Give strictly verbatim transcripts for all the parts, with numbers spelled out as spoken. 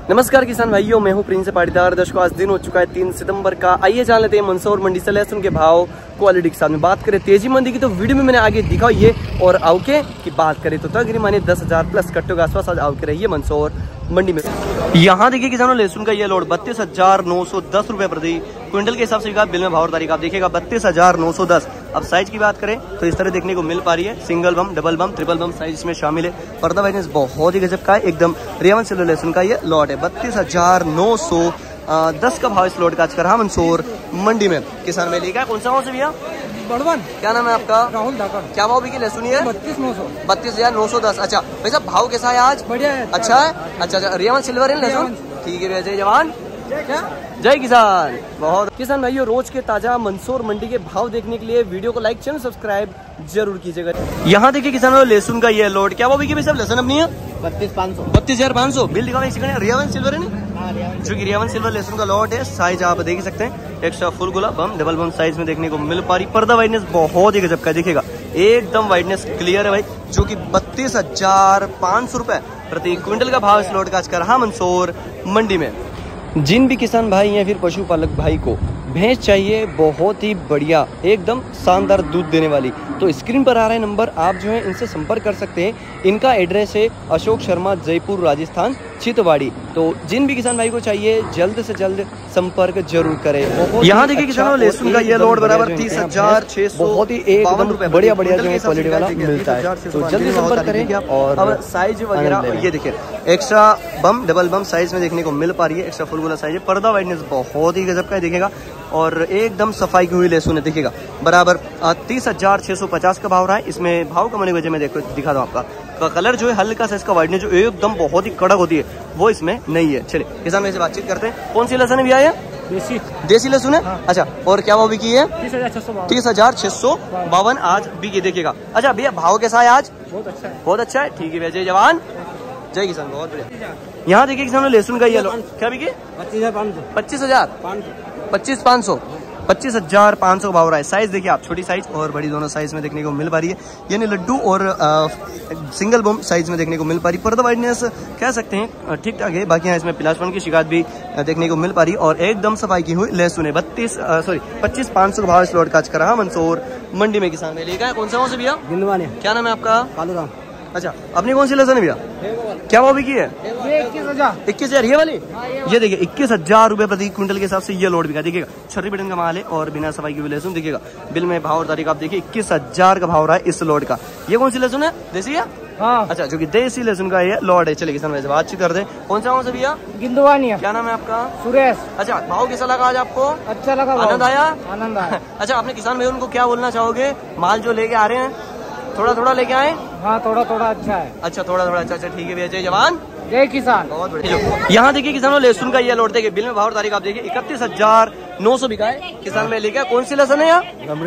नमस्कार किसान भाइयों, मैं हूं प्रिंस पाटीदार। दर्शकों, आज दिन हो चुका है तीन सितंबर का। आइए जान लेते हैं मंदसौर मंडी से लहसुन के भाव क्वालिटी के साथ में। बात करें तेजी मंदी की तो वीडियो में मैंने आगे दिखा ये, और आवके की बात करें तो तकरीबन मानिए दस हजार प्लस कट्टों के आसपास आज आवके रही है मंदसौर मंडी में। यहाँ देखिए किसानों, लहसुन का ये लोड बत्तीस हजार नौ सौ दस रुपए प्रति क्विंटल के हिसाब से बिल में भाव तारीख आप देखिएगा बत्तीस हजार नौ सौ दस। अब साइज की बात करें तो इस तरह देखने को मिल पा रही है। Single bomb, double bomb, triple bomb size इसमें शामिल है। पर्दा वाइटनेस बहुत ही गजब का है, एकदम रेवन सिल्वर लहसुन का ये लॉट है। बत्तीस हजार नौ सौ दस का भाव इस लोड का आज कर मंदसौर मंडी में किसान में लेगा। कौन सा भाव से भैया? बड़वन। क्या नाम है आपका? राहुल धाकड़। क्या भाव बिकी लहसुन है? बत्तीस नौ सौ बत्तीस हजार नौ सौ दस। अच्छा भाई साहब, भाव कैसा है आज? बढ़िया है। अच्छा है। अच्छा अच्छा, रेवन सिल्वर है लहसुन। ठीक है, जय जवान क्या जय किसान। बहुत किसान भाइयों, रोज के ताजा मंदसौर मंडी के भाव देखने के लिए वीडियो को लाइक, चैनल सब्सक्राइब जरूर कीजिएगा। यहाँ देखिए किसानों, लहसुन का ये लोड क्या भाव बिकी भाई साहब? लहसुन अपनी है बत्तीस पाँच सौ बत्तीस हजार पाँच सौ। बिल दिखा रियावन सिल्वर है ना, जो कि रियावन सिल्वर लहसुन का लॉट है। साइज आप देख सकते हैं, एक्स्ट्रा फुल गोला बम, डबल बम साइज में देखने को मिल पा रही। पर्दा वाइटनेस बहुत ही गजब का दिखेगा, एकदम वाइटनेस क्लियर है भाई, जो कि बत्तीस हजार पाँच सौ रुपए प्रति क्विंटल का भाव इस लॉट का आज कर रहा मंदसौर मंडी में। जिन भी किसान भाई या फिर पशुपालक भाई को भैंस चाहिए बहुत ही बढ़िया, एकदम शानदार दूध देने वाली, तो स्क्रीन पर आ रहा है नंबर, आप जो है इनसे संपर्क कर सकते हैं। इनका एड्रेस है अशोक शर्मा, जयपुर, राजस्थान, चितवाड़ी। तो जिन भी किसान भाई को चाहिए जल्द से जल्द संपर्क जरूर करें। यहाँ देखिए किसानों, लहसुन का ये लोड बराबर तीस हजार छह सौ बहुत ही एकदम बढ़िया बढ़िया जो है क्वालिटी वाला मिलता है, तो जल्दी संपर्क करें। और अब साइज वगैरह ये देखिए, extra bomb, double bomb size में देखने को मिल पा रही है। एक्स्ट्रा फुल वाला साइज है। पर्दा वाइटनेस बहुत ही गजब का दिखेगा और एकदम सफाई की हुई लहसुन है, देखिएगा बराबर तीस हजार छह सौ पचास का भाव रहा है। इसमें भाव कमाने की वजह में देखो दिखा दो आपका का कलर जो है हल्का सा, इसका वाइटनेस जो एकदम बहुत ही कड़क होती है वो इसमें नहीं है। चलिए किसान भाई से बातचीत करते हैं। कौन सी लहसुन है भैया? देसी देसी लहसुन है। हाँ। अच्छा, और क्या भाव बिकी है? तीस हजार छह सौ तीस हजार छह सौ बावन आज बिकी, देखिएगा। अच्छा भैया, भाव कैसा है आज? बहुत अच्छा है। बहुत अच्छा है। ठीक है भैया, जय जवान जय किसान, बहुत बढ़िया। यहाँ देखिए किसान, लहसुन का ये क्या बिकी? पच्चीस हजार पाँच सौ पच्चीस हजार पाँच सौ पच्चीस पाँच सौ पच्चीस हजार पाँच सौ का भाव रहा है। साइज देखिए आप, छोटी साइज और बड़ी दोनों साइज में देखने को मिल पा रही है, यानी लड्डू और आ, सिंगल बम साइज में देखने को मिल पा रही है। पर्दा वाइटनेस कह सकते हैं ठीक ठाक है। बाकी यहाँ इसमें पिलासपन की शिकायत भी देखने को मिल पा रही है और एकदम सफाई की हुई लहसुन है। बत्तीस सॉरी पच्चीस पाँच सौ का भाव इस लोड का आज कर रहा मंदसौर मंडी में किसान मेले का। कौन सा कौन से भैया? गिंदवानी। क्या नाम है आपका? कालूराम। अच्छा, अपनी कौन सी लहसुन है भैया? क्या भाव बिकी है? इक्कीस हजार इक्कीस हजार ये वाली। ये देखिए इक्कीस हजार रुपए प्रति क्विंटल के हिसाब से ये लोड बिका, देखिएगा छर्री बटन का माल है और बिना सफाई की हुई लहसुन, देखिएगा बिल में भाव और तारीख आप देखिए इक्कीस हजार का भाव रहा है इस लोड का। ये कौन सी लहसुन है? देसी है। हाँ। अच्छा, जो कि देसी लहसुन का ये लोड है। चलिए किसान भाई से बातचीत करते हैं। कौन सा से भैया? गिंदवानी। क्या नाम है आपका? सुरेश। अच्छा, भाव कैसा लगा आज आपको? अच्छा लगा, आनंद आया? आनंद आया। अच्छा, आपने किसान भाई उनको क्या बोलना चाहोगे? माल जो लेके आ रहे हैं थोड़ा थोड़ा लेके आए? हाँ, थोड़ा थोड़ा अच्छा है। अच्छा, थोड़ा थोड़ा अच्छा अच्छा, ठीक है भैया, जय जवान जय किसान। बहुत बढ़िया। यहाँ देखिए किसानों, लहसुन का ये लोड देखिए, बिल में भाव तारीख आप देखिए इकतीस हजार नौ सौ बिका है किसान में लेके। कौन सी लहसुन है यहाँ?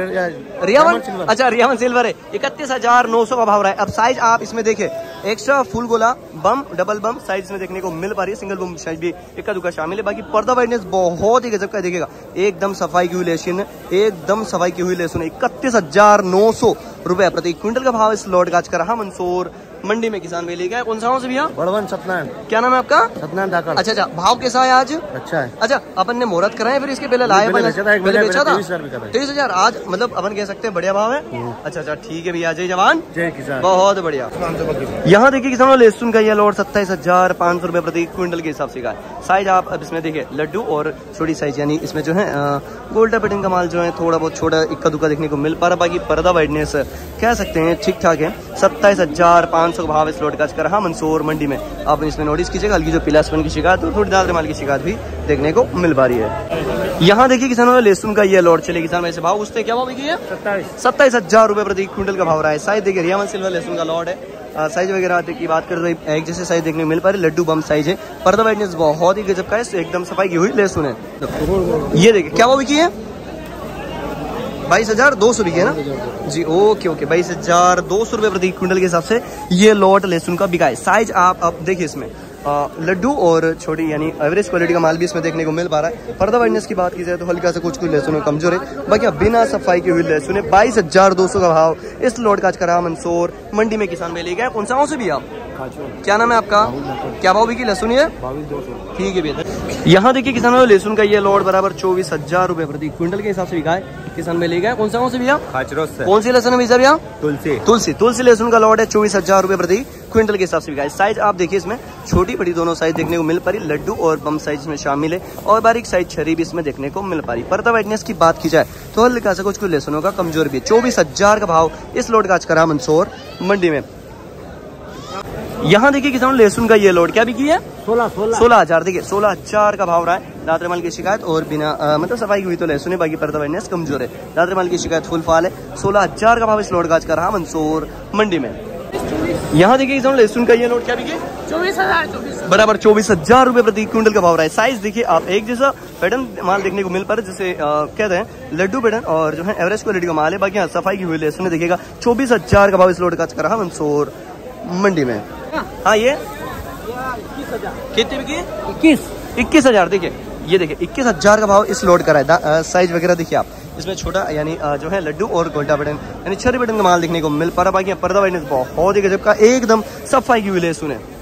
रियावन। अच्छा, रियावन सिल्वर है। इकतीस हजार नौ सौ का भाव रहा है। अब साइज आप इसमें देखे, एक्स्ट्रा फुल गोला बम, डबल बम साइज में देखने को मिल पा रही है। सिंगल बम साइज भी इक्का दुक्का शामिल है। बाकी पर्दा वाइटनेस बहुत ही गजब का देखेगा, एकदम सफाई की हुई लहसुन, एकदम सफाई की हुई लहसुन। इकतीस हजार नौ सौ रुपए प्रति क्विंटल का भाव इस लोड का आज कर रहा मंदसौर मंडी में किसान मेले का। कौन सा से भैया? बड़वन सत्यनारायण। क्या नाम है आपका? सत्यनारायण धाकड़। अच्छा अच्छा, भाव कैसा है आज? अच्छा है। अच्छा, अपन ने मुहूर्त कराए फिर इसके पहले लाए? पहले बेचा था, पहले बेचा था तेईस हजार। आज मतलब अपन कह सकते हैं बढ़िया भाव है। अच्छा अच्छा, ठीक है भैया, जय जवान जय किसान, बहुत बढ़िया। यहाँ देखिए किसानों, लहसुन का ये लोड सत्ताईस हजार पाँच सौ रुपए प्रति क्विंटल के हिसाब से का है। साइज आप अब इसमें देखिए, लड्डू और छोटी साइज, यानी इसमें जो है गोल्डा पेटिंग का माल जो है थोड़ा बहुत छोटा इक्का दुक्का देखने को मिल पा रहा। बाकी पर्दा वाइटनेस कह सकते हैं ठीक ठाक है। सत्ताईस हजार पाँच सौ का भाव इस लोड का कर रहा मंदसौर मंडी में। आप इसमें नोटिस कीजिएगा, हल्की जो पिलासपन की शिकायत और थोड़ी दादरे माल की शिकायत भी देखने को मिल पा रही है। यहाँ देखिए किसानों, लहसुन का ये लोड चले किसान वैसे भाव उससे क्या भाव बिकी है? सत्ताईस हजार रुपए प्रति क्विंटल का भाव रहा है। साइज देखिए, रियावन सिल्वर लहसुन का लोड है। साइज वगैरह की बात करें तो एक जैसे साइज देखने को मिल पा रही है। लड्डू बम साइज है। पर्दा वाइटनेस बहुत ही गजब का है, एकदम सफाई की हुई लहसुन है। ये देखिए क्या भाव बिकी है? बाईस हजार दो सौ बिके ना जी। ओके ओके, बाईस हजार दो सौ रुपए प्रति क्विंटल के हिसाब से ये लॉट लहसुन का बिका है। साइज आप अब देखिए, इसमें आ, लड्डू और छोटी यानी एवरेज क्वालिटी का माल भी इसमें देखने को मिल पा रहा है। पर्दा वाइटनेस की बात की जाए तो हल्का सा कुछ कुछ लहसुन कमजोर है, बाकी बिना सफाई की हुई लहसुन है। बाईस हजार दो सौ का भाव इस लॉट का आज करा मंदसौर मंडी में किसान में ले गया। कौन सा से भी आप क्या नाम है आपका? क्या भाव बिकी लहसुन है? ठीक है भैया। यहाँ देखिए किसानों लहसुन का ये लोड बराबर चौबीस हजार रुपए प्रति क्विंटल के हिसाब से बिका है। किसान में ले गए कौन सा कौन से भैया? कौन सी लहसुन है भैया? तुलसी तुलसी तुलसी लहसुन का लोड है चौबीस हजार रुपए प्रति क्विंटल के हिसाब से बिका है। साइज आप देखिए इसमें छोटी बड़ी दोनों साइज देखने को मिल पा रही, लड्डू और बम साइज में शामिल है और बारीक साइज छरी भी इसमें देखने को मिल पा रही। पर्दा वाइटनेस की बात की जाए तो हल्का सा कुछ कुछ लहसुनों का कमजोर भी है। चौबीस हजार का भाव इस लोड का आज करा मंदसौर मंडी में। यहाँ देखिए किसानों लहसुन का ये लोड क्या बिकी है? सोलह सोलह सोलह हजार देखिए सोलह हजार का भाव रहा है। दादरे माल की शिकायत और बिना आ, मतलब सफाई की हुई तो लहसुन है, बाकी पर्दा वाइटनेस कमजोर है। दादरे माल की शिकायत फुल फाल है। सोलह हजार का भाव इस लोड का आज का रहा मंदसौर मंडी में। यहाँ देखिए किसानों लहसुन का ये लोड क्या बिके? चौबीस हजार बराबर चौबीस हजार रुपए प्रति क्विंटल का भाव रहा है। साइज देखिए आप एक जैसा पैटर्न माल देखने को मिल पा रहा है, जिसे कहते हैं लड्डू पैटर्न और जो है एवरेज क्वालिटी का माल है। बाकी यहाँ सफाई की हुई लहसुन देखिएगा। चौबीस हजार का भाव इस लोड का आज का रहा मंदसौर मंडी में। हाँ ये कितने बिकी? इक्कीस इक्कीस हजार देखिए ये देखिए इक्कीस हजार का भाव इस लोड का रहा है। साइज वगैरह देखिए आप इसमें छोटा यानी जो है लड्डू और गोल्डा बटन यानी छरी बटन का माल देखने को मिल पा रहा। बाकी पर्दा वाइटनेस बहुत ही गजब का एकदम सफाई की हुई लहसुन है।